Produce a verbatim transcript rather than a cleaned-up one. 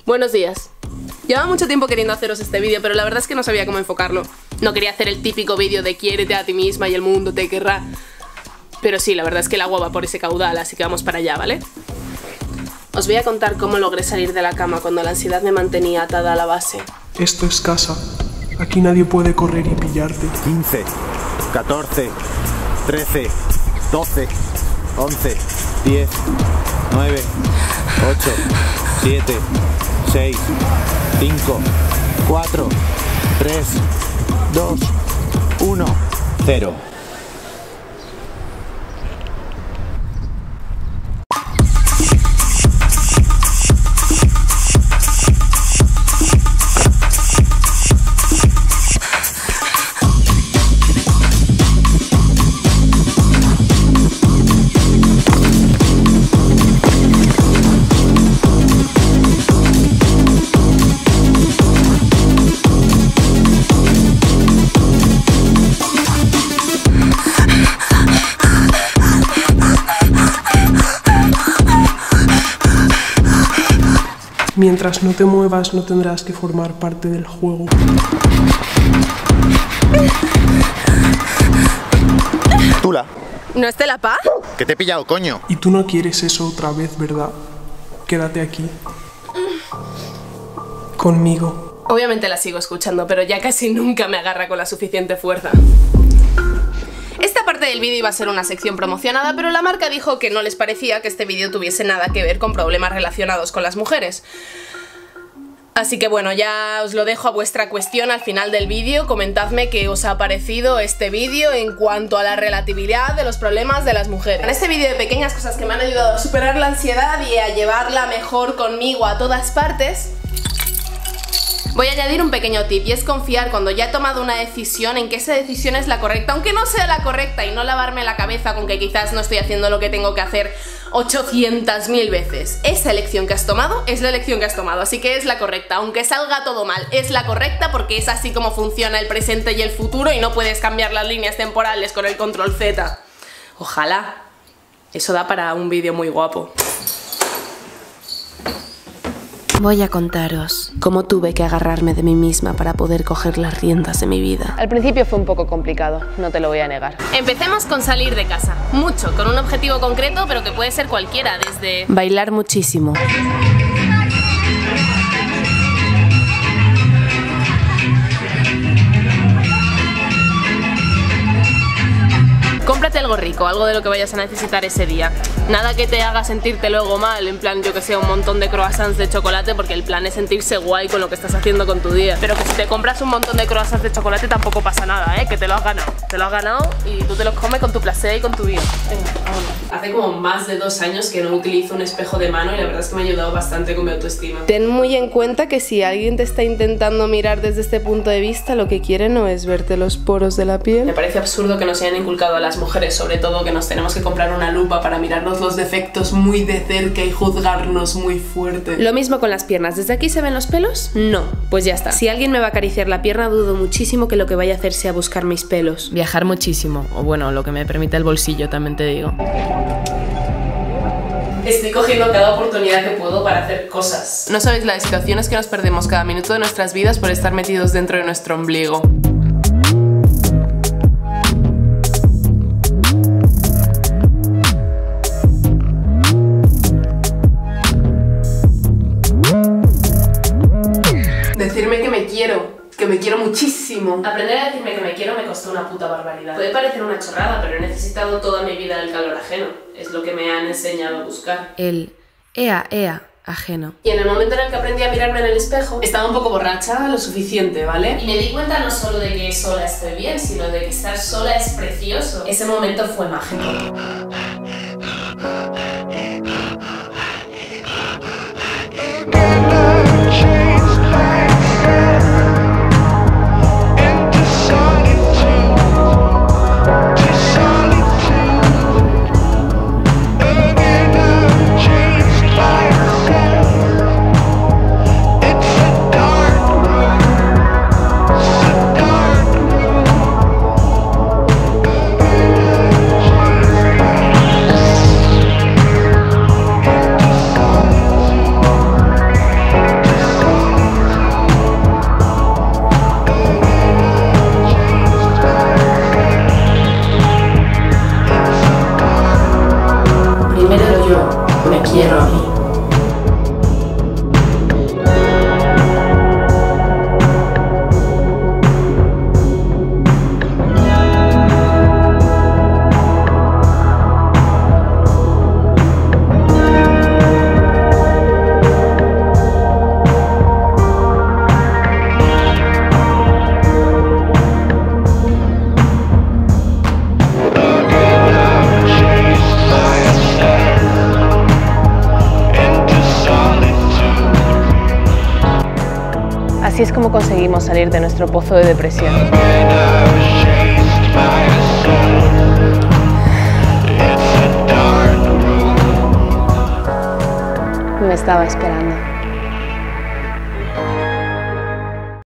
Buenos días. Llevaba mucho tiempo queriendo haceros este vídeo, pero la verdad es que no sabía cómo enfocarlo. No quería hacer el típico vídeo de quiérete a ti misma y el mundo te querrá. Pero sí, la verdad es que el agua va por ese caudal, así que vamos para allá, ¿vale? Os voy a contar cómo logré salir de la cama cuando la ansiedad me mantenía atada a la base. Esto es casa. Aquí nadie puede correr y pillarte. quince, catorce, trece, doce, once, diez, nueve, ocho, siete, seis, cinco, cuatro, tres, dos, uno, cero. Mientras no te muevas, no tendrás que formar parte del juego. Tula, ¿No es Telapa? que te he pillado, coño. Y tú no quieres eso otra vez, ¿verdad? Quédate aquí. Conmigo. Obviamente la sigo escuchando, pero ya casi nunca me agarra con la suficiente fuerza. Esta parte del vídeo iba a ser una sección promocionada, pero la marca dijo que no les parecía que este vídeo tuviese nada que ver con problemas relacionados con las mujeres. Así que bueno, ya os lo dejo a vuestra cuestión al final del vídeo. Comentadme qué os ha parecido este vídeo en cuanto a la relatividad de los problemas de las mujeres. En este vídeo de pequeñas cosas que me han ayudado a superar la ansiedad y a llevarla mejor conmigo a todas partes, voy a añadir un pequeño tip, y es confiar cuando ya he tomado una decisión en que esa decisión es la correcta, aunque no sea la correcta, y no lavarme la cabeza con que quizás no estoy haciendo lo que tengo que hacer ochocientas mil veces. Esa elección que has tomado es la elección que has tomado, así que es la correcta, aunque salga todo mal, es la correcta porque es así como funciona el presente y el futuro y no puedes cambiar las líneas temporales con el control Z. Ojalá. Eso da para un vídeo muy guapo. Voy a contaros cómo tuve que agarrarme de mí misma para poder coger las riendas de mi vida. Al principio fue un poco complicado, no te lo voy a negar. Empecemos con salir de casa. Mucho, con un objetivo concreto, pero que puede ser cualquiera, desde bailar muchísimo, cómprate algo rico, algo de lo que vayas a necesitar ese día. Nada que te haga sentirte luego mal, en plan, yo que sé, un montón de croissants de chocolate, porque el plan es sentirse guay con lo que estás haciendo con tu día. Pero que si te compras un montón de croissants de chocolate tampoco pasa nada, ¿eh? Que te lo has ganado. Te lo has ganado y tú te los comes con tu placer y con tu vida. Venga, vámonos. Hace como más de dos años que no utilizo un espejo de mano y la verdad es que me ha ayudado bastante con mi autoestima. Ten muy en cuenta que si alguien te está intentando mirar desde este punto de vista, lo que quiere no es verte los poros de la piel. Me parece absurdo que nos hayan inculcado a las mujeres, sobre todo, que nos tenemos que comprar una lupa para mirarnos los defectos muy de cerca y juzgarnos muy fuerte. Lo mismo con las piernas. ¿Desde aquí se ven los pelos? No. Pues ya está. Si alguien me va a acariciar la pierna, dudo muchísimo que lo que vaya a hacer sea buscar mis pelos. Viajar muchísimo. O bueno, lo que me permite el bolsillo, también te digo. Estoy cogiendo cada oportunidad que puedo para hacer cosas. No sabéis las situaciones que nos perdemos cada minuto de nuestras vidas por estar metidos dentro de nuestro ombligo. Decirme que me quiero, que me quiero muchísimo. Aprender a decirme que me quiero me costó una puta barbaridad. Puede parecer una chorrada, pero he necesitado toda mi vida el calor ajeno. Es lo que me han enseñado a buscar. El ea, ea, ajeno. Y en el momento en el que aprendí a mirarme en el espejo, estaba un poco borracha, lo suficiente, ¿vale? Y me di cuenta no solo de que sola estoy bien, sino de que estar sola es precioso. Ese momento fue mágico. Así es como conseguimos salir de nuestro pozo de depresión. Me estaba esperando.